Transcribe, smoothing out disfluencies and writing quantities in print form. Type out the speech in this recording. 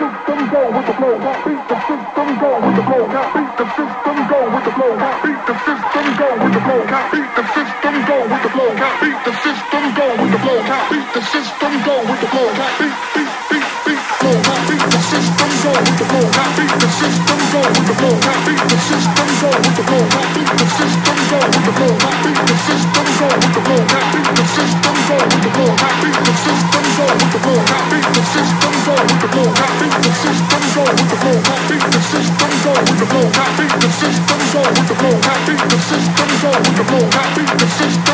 system go with the flow. Beat the system go with the flow. Beat the system go with the flow. Beat the system go with the flow. Beat the system go with the flow. Beat the system go with the flow. Beat the system go with the flow. Beat flow. Beat the system go with the flow. Beat the system go with the flow. Beat the system go with the flow. Beat the system go with the flow. Beat the system go with the flow. Beat the system go with the flow. Beat the system go with the flow. Beat the system go with the flow. Beat the system go with the flow. Beat the system go with the flow. Beat the system go with the flow. Beat the system go with the flow. Beat the system